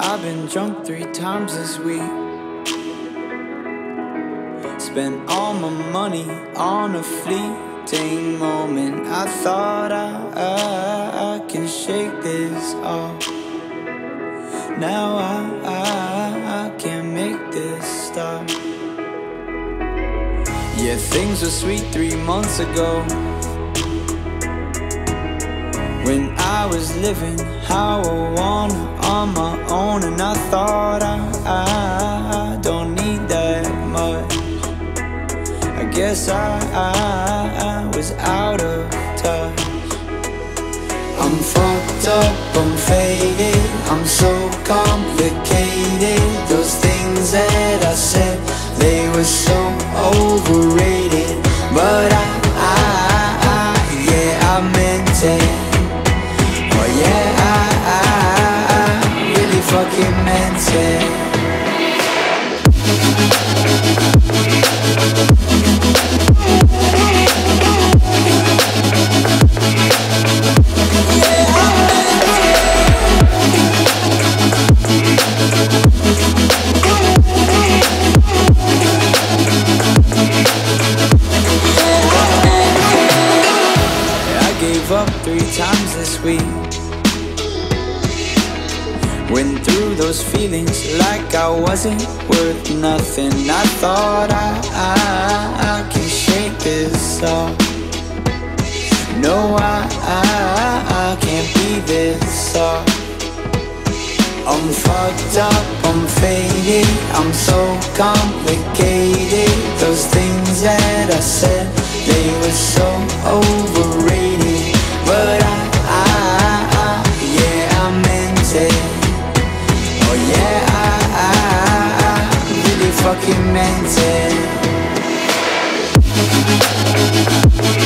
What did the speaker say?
I've been drunk 3 times this week. Spent all my money on a fleeting moment. I thought I can shake this off. Now I can't make this stop. Yeah, things were sweet 3 months ago, when I was living how I wanna on my own. And I thought I don't need that much. I guess I was out of touch. I'm fucked up, I'm faded, I'm so complicated. Those things that I said, they were so overrated. But yeah, I meant it. Oh yeah, I really fucking meant it. Up 3 times this week. Went through those feelings like I wasn't worth nothing. I thought I can shake this off. No, I can't be this soft. I'm fucked up, I'm faded, I'm so complicated. Those things that I said, they were so overrated. But yeah, I meant it. Oh yeah, I really fucking meant it.